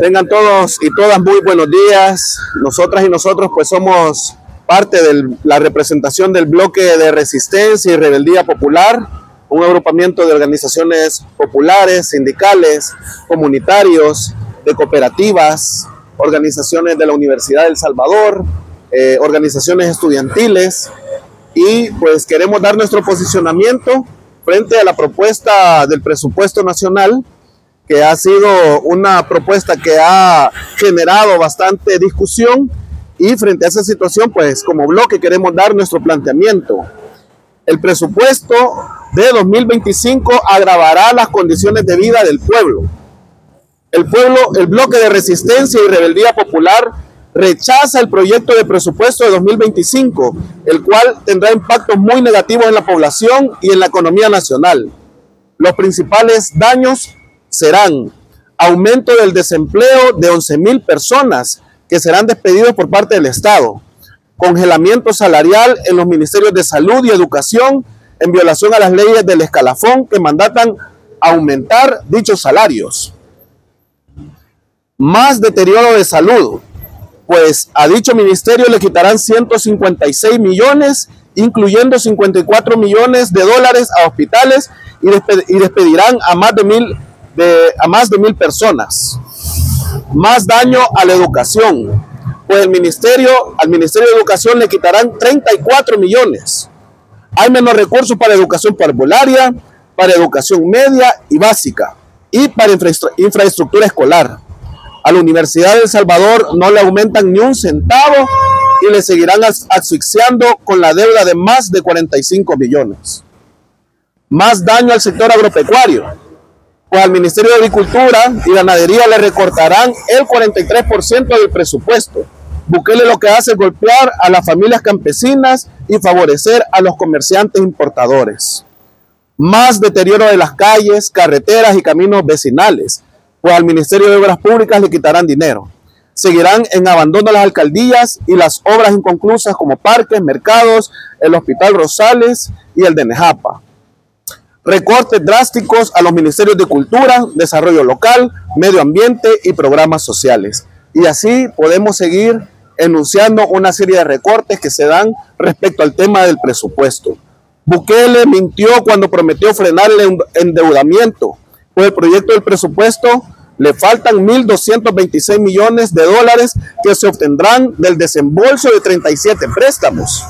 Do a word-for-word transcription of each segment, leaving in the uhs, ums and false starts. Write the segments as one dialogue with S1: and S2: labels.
S1: Tengan todos y todas muy buenos días. Nosotras y nosotros pues somos parte de la representación del bloque de resistencia y rebeldía popular, un agrupamiento de organizaciones populares, sindicales, comunitarios, de cooperativas, organizaciones de la Universidad del Salvador, eh, organizaciones estudiantiles, y pues queremos dar nuestro posicionamiento frente a la propuesta del presupuesto nacional, que ha sido una propuesta que ha generado bastante discusión, y frente a esa situación, pues como bloque queremos dar nuestro planteamiento. El presupuesto de dos mil veinticinco agravará las condiciones de vida del pueblo. El pueblo, el bloque de resistencia y rebeldía popular rechaza el proyecto de presupuesto de dos mil veinticinco, el cual tendrá impactos muy negativos en la población y en la economía nacional. Los principales daños serán aumento del desempleo de once mil personas que serán despedidos por parte del Estado, congelamiento salarial en los ministerios de Salud y Educación en violación a las leyes del escalafón que mandatan aumentar dichos salarios. Más deterioro de salud, pues a dicho ministerio le quitarán ciento cincuenta y seis millones, incluyendo cincuenta y cuatro millones de dólares a hospitales, y, desped y despedirán a más de mil de, a más de mil personas. Más daño a la educación, pues el ministerio, al Ministerio de Educación le quitarán treinta y cuatro millones. Hay menos recursos para educación parvularia, para educación media y básica, y para infra infraestructura escolar. A la Universidad del Salvador no le aumentan ni un centavo y le seguirán as asfixiando con la deuda de más de cuarenta y cinco millones. Más daño al sector agropecuario, pues al Ministerio de Agricultura y Ganadería le recortarán el cuarenta y tres por ciento del presupuesto. Bukele lo que hace es golpear a las familias campesinas y favorecer a los comerciantes importadores. Más deterioro de las calles, carreteras y caminos vecinales, pues al Ministerio de Obras Públicas le quitarán dinero. Seguirán en abandono las alcaldías y las obras inconclusas como parques, mercados, el Hospital Rosales y el de Nejapa. Recortes drásticos a los ministerios de Cultura, Desarrollo Local, Medio Ambiente y Programas Sociales. Y así podemos seguir enunciando una serie de recortes que se dan respecto al tema del presupuesto. Bukele mintió cuando prometió frenar el endeudamiento. Pues el proyecto del presupuesto le faltan mil doscientos veintiséis millones de dólares que se obtendrán del desembolso de treinta y siete préstamos.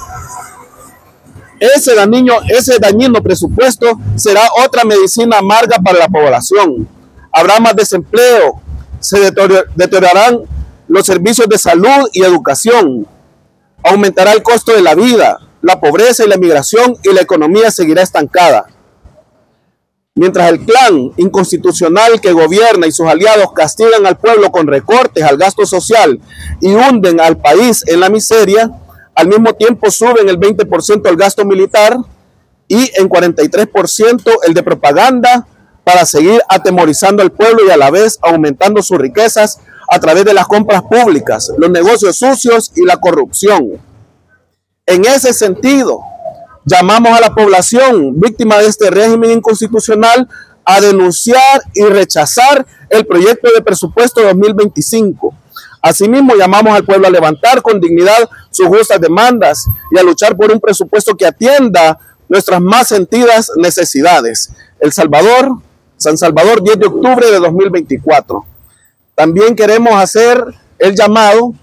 S1: Ese dañino, ese dañino presupuesto será otra medicina amarga para la población. Habrá más desempleo, se deteriorarán los servicios de salud y educación, aumentará el costo de la vida, la pobreza y la migración, y la economía seguirá estancada. Mientras el clan inconstitucional que gobierna y sus aliados castigan al pueblo con recortes al gasto social y hunden al país en la miseria, al mismo tiempo suben el veinte por ciento el gasto militar y en cuarenta y tres por ciento el de propaganda para seguir atemorizando al pueblo y a la vez aumentando sus riquezas a través de las compras públicas, los negocios sucios y la corrupción. En ese sentido, llamamos a la población víctima de este régimen inconstitucional a denunciar y rechazar el proyecto de presupuesto dos mil veinticinco. Asimismo, llamamos al pueblo a levantar con dignidad sus justas demandas y a luchar por un presupuesto que atienda nuestras más sentidas necesidades. El Salvador, San Salvador, diez de octubre de dos mil veinticuatro. También queremos hacer el llamado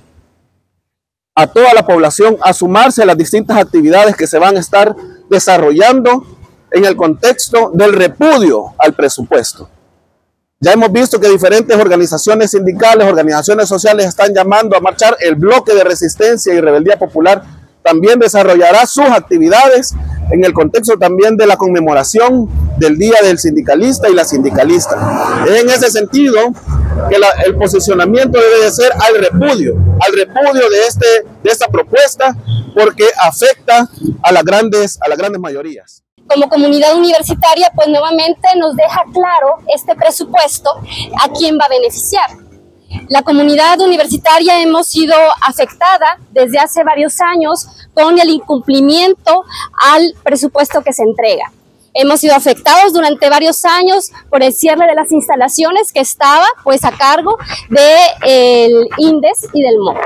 S1: a toda la población a sumarse a las distintas actividades que se van a estar desarrollando en el contexto del repudio al presupuesto. Ya hemos visto que diferentes organizaciones sindicales, organizaciones sociales están llamando a marchar. El bloque de resistencia y rebeldía popular también desarrollará sus actividades en el contexto también de la conmemoración del Día del Sindicalista y la Sindicalista. Es en ese sentido que la, el posicionamiento debe de ser al repudio, al repudio de, este, de esta propuesta, porque afecta a las grandes, a las grandes mayorías.
S2: Como comunidad universitaria, pues nuevamente nos deja claro este presupuesto a quién va a beneficiar. La comunidad universitaria hemos sido afectada desde hace varios años con el incumplimiento al presupuesto que se entrega. Hemos sido afectados durante varios años por el cierre de las instalaciones que estaba pues a cargo del INDES y del M O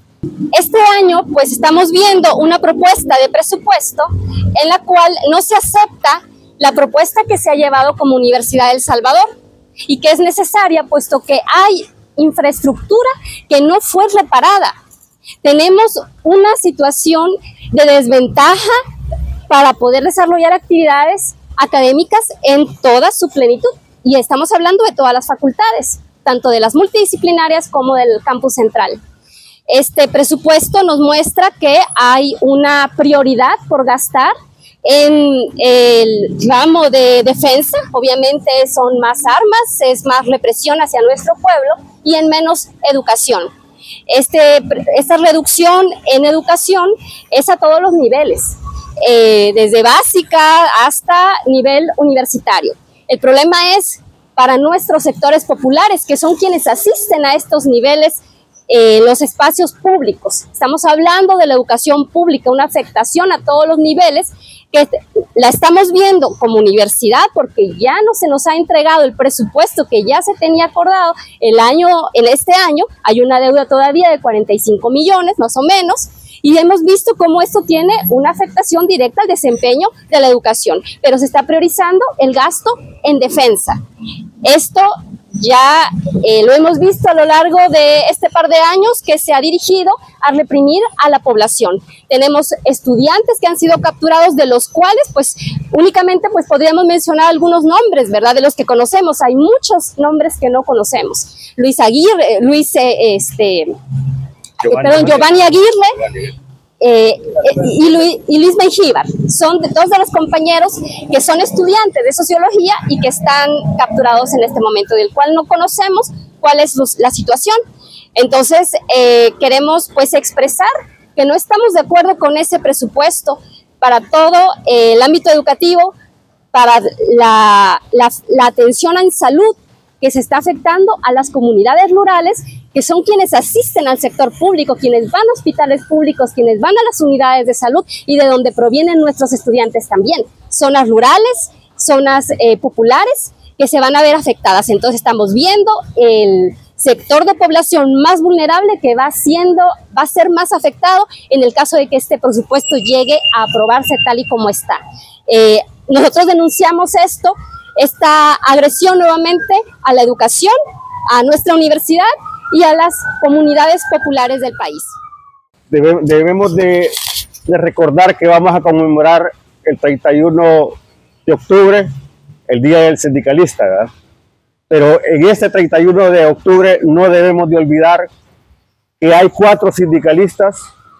S2: E. Este año pues estamos viendo una propuesta de presupuesto en la cual no se acepta la propuesta que se ha llevado como Universidad de El Salvador y que es necesaria puesto que hay infraestructura que no fue reparada. Tenemos una situación de desventaja para poder desarrollar actividades académicas en toda su plenitud. Y estamos hablando de todas las facultades, tanto de las multidisciplinarias como del campus central. Este presupuesto nos muestra que hay una prioridad por gastar en el ramo de defensa. Obviamente son más armas, es más represión hacia nuestro pueblo y en menos educación. Este, esta reducción en educación es a todos los niveles. Eh, desde básica hasta nivel universitario. El problema es para nuestros sectores populares, que son quienes asisten a estos niveles, eh, los espacios públicos. Estamos hablando de la educación pública, una afectación a todos los niveles, que la estamos viendo como universidad porque ya no se nos ha entregado el presupuesto que ya se tenía acordado el año, en este año. Hay una deuda todavía de cuarenta y cinco millones, más o menos, y hemos visto cómo esto tiene una afectación directa al desempeño de la educación, pero se está priorizando el gasto en defensa. Esto ya eh, lo hemos visto a lo largo de este par de años que se ha dirigido a reprimir a la población. Tenemos estudiantes que han sido capturados, de los cuales pues únicamente pues podríamos mencionar algunos nombres, ¿verdad? De los que conocemos. Hay muchos nombres que no conocemos. Luis Aguirre, Luis eh, este Giovanni, perdón, Giovanni Aguirre eh, y, Luis, y Luis Mengíbar. Son de, dos de los compañeros que son estudiantes de sociología y que están capturados en este momento, del cual no conocemos cuál es los, la situación. Entonces eh, queremos pues expresar que no estamos de acuerdo con ese presupuesto para todo eh, el ámbito educativo, para la, la, la atención en salud que se está afectando a las comunidades rurales, que son quienes asisten al sector público, quienes van a hospitales públicos, quienes van a las unidades de salud y de donde provienen nuestros estudiantes también. Zonas rurales, zonas eh, populares que se van a ver afectadas. Entonces estamos viendo el sector de población más vulnerable que va, siendo, va a ser más afectado en el caso de que este presupuesto llegue a aprobarse tal y como está. Eh, nosotros denunciamos esto, esta agresión nuevamente a la educación, a nuestra universidad y a las comunidades populares del país.
S3: Debe, debemos de, de recordar que vamos a conmemorar el treinta y uno de octubre, el Día del Sindicalista, ¿verdad? Pero en este treinta y uno de octubre no debemos de olvidar que hay cuatro sindicalistas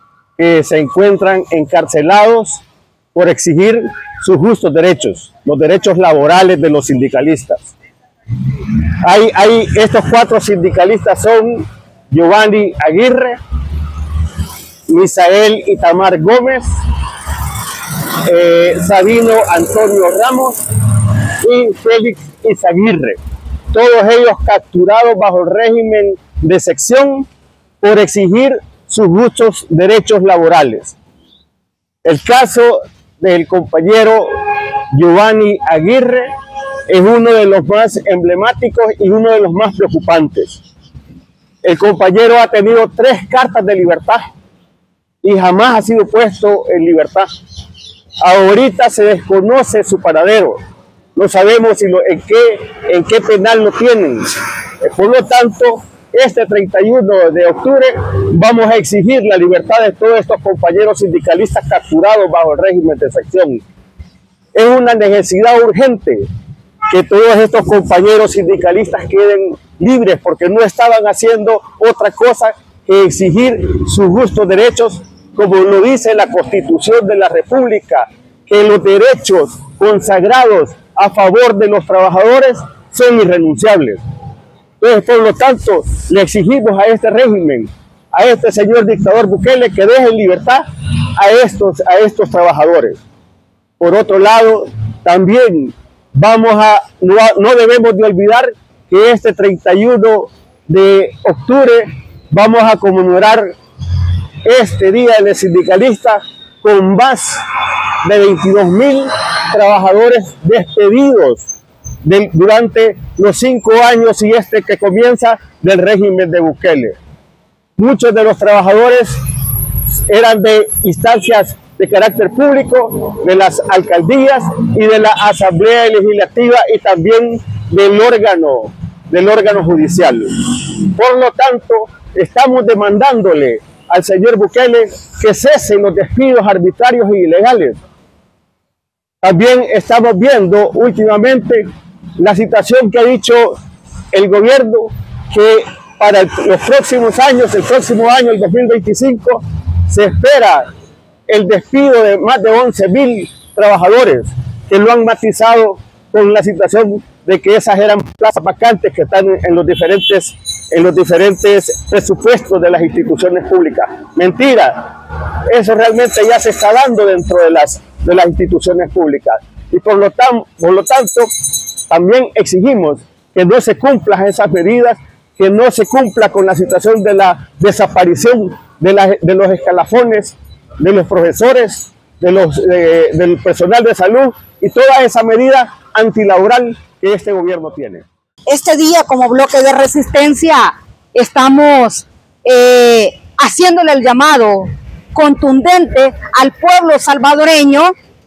S3: que se encuentran encarcelados por exigir sus justos derechos, los derechos laborales de los sindicalistas. Hay, hay, estos cuatro sindicalistas son Giovanni Aguirre, Misael Itamar Gómez, eh, Sabino Antonio Ramos y Félix Izaguirre. Todos ellos capturados bajo el régimen de sección por exigir sus justos derechos laborales. El caso del compañero Giovanni Aguirre es uno de los más emblemáticos y uno de los más preocupantes. El compañero ha tenido tres cartas de libertad y jamás ha sido puesto en libertad. Ahorita se desconoce su paradero. No sabemos si lo, en, qué, en qué penal lo tienen. Por lo tanto, este treinta y uno de octubre vamos a exigir la libertad de todos estos compañeros sindicalistas capturados bajo el régimen de sección. Es una necesidad urgente que todos estos compañeros sindicalistas queden libres, porque no estaban haciendo otra cosa que exigir sus justos derechos, como lo dice la Constitución de la República, que los derechos consagrados a favor de los trabajadores son irrenunciables. Entonces, por lo tanto, le exigimos a este régimen, a este señor dictador Bukele, que deje en libertad a estos, a estos trabajadores. Por otro lado, también vamos a, no, no debemos de olvidar que este treinta y uno de octubre vamos a conmemorar este Día del Sindicalista con más de veintidós mil trabajadores despedidos de, durante los cinco años y este que comienza del régimen de Bukele. Muchos de los trabajadores eran de instancias de carácter público, de las alcaldías y de la Asamblea Legislativa y también del órgano, del órgano judicial. Por lo tanto, estamos demandándole al señor Bukele que cesen los despidos arbitrarios e ilegales. También estamos viendo últimamente la situación que ha dicho el gobierno, que para el, los próximos años, el próximo año, el dos mil veinticinco, se espera el despido de más de once mil trabajadores, que lo han matizado con la situación de que esas eran plazas vacantes que están en los diferentes, en los diferentes presupuestos de las instituciones públicas. Mentira, eso realmente ya se está dando dentro de las, de las instituciones públicas. Y por lo, tan, por lo tanto, también exigimos que no se cumplan esas medidas, que no se cumpla con la situación de la desaparición de, la, de los escalafones, de los profesores, de los, de, del personal de salud y toda esa medida antilaboral que este gobierno tiene.
S4: Este día, como bloque de resistencia, estamos eh, haciéndole el llamado contundente al pueblo salvadoreño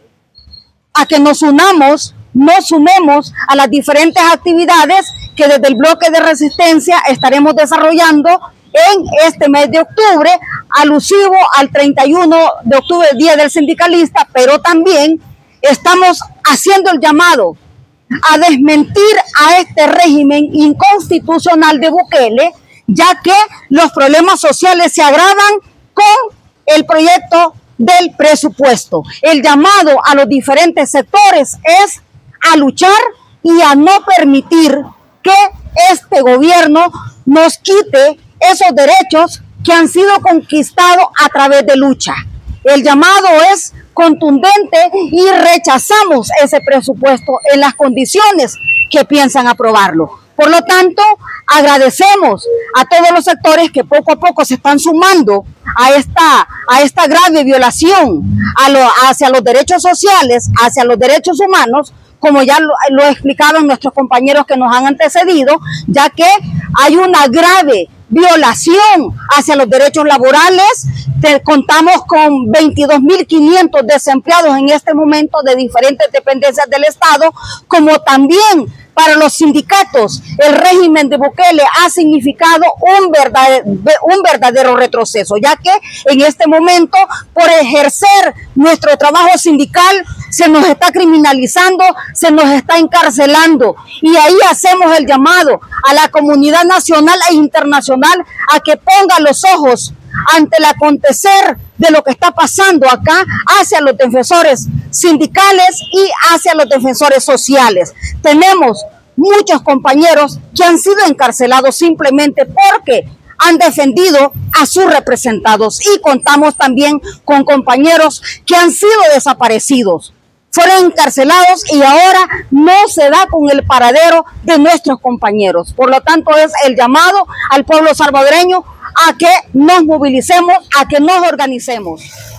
S4: a que nos unamos, nos sumemos a las diferentes actividades que desde el bloque de resistencia estaremos desarrollando en este mes de octubre, alusivo al treinta y uno de octubre, Día del Sindicalista, pero también estamos haciendo el llamado a desmentir a este régimen inconstitucional de Bukele, ya que los problemas sociales se agravan con el proyecto del presupuesto. El llamado a los diferentes sectores es a luchar y a no permitir que este gobierno nos quite esos derechos que han sido conquistados a través de lucha. El llamado es contundente y rechazamos ese presupuesto en las condiciones que piensan aprobarlo. Por lo tanto, agradecemos a todos los sectores que poco a poco se están sumando a esta, a esta grave violación a lo, hacia los derechos sociales, hacia los derechos humanos, como ya lo, lo explicaron nuestros compañeros que nos han antecedido, ya que hay una grave violación hacia los derechos laborales. Te, contamos con veintidós mil quinientos desempleados en este momento de diferentes dependencias del Estado, como también para los sindicatos el régimen de Bukele ha significado un verdadero, un verdadero retroceso, ya que en este momento por ejercer nuestro trabajo sindical se nos está criminalizando, se nos está encarcelando, y ahí hacemos el llamado a la comunidad nacional e internacional a que ponga los ojos ante el acontecer de lo que está pasando acá hacia los defensores sindicales y hacia los defensores sociales. Tenemos muchos compañeros que han sido encarcelados simplemente porque han defendido a sus representados, y contamos también con compañeros que han sido desaparecidos, fueron encarcelados y ahora no se da con el paradero de nuestros compañeros. Por lo tanto, es el llamado al pueblo salvadoreño a que nos movilicemos, a que nos organicemos.